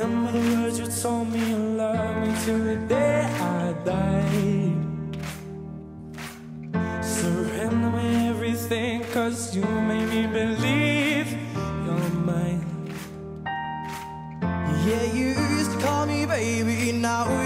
remember the words you told me you loved me till the day I died. Surrender me everything, 'cause you made me believe you're mine. Yeah, you used to call me baby, now